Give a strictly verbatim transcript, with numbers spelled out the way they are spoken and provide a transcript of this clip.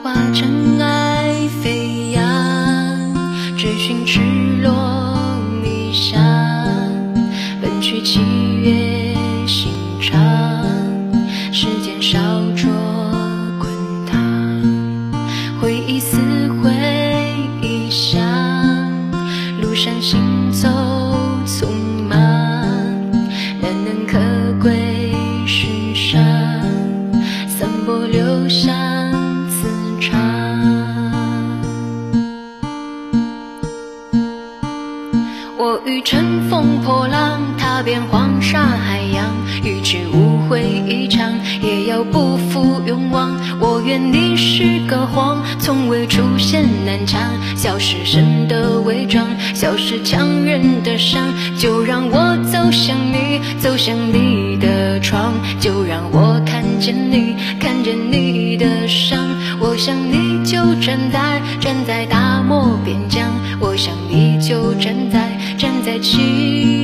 化尘埃飞扬，追寻赤裸理想，奔去七月心肠，时间烧灼滚烫，回忆撕毁臆想，路上行走匆忙，难能可贵世上，散播留香磁场。我欲乘风破浪，踏遍黄沙海洋，与之误会一场，也要不负勇往。我愿你是个谎，从未出现南墙，消失神的伪装，消失强忍的伤。就让我走向你，走向你的窗，就让我看见你，看见你的伤。我想你就站在站在大漠边疆，我想你就站在站在七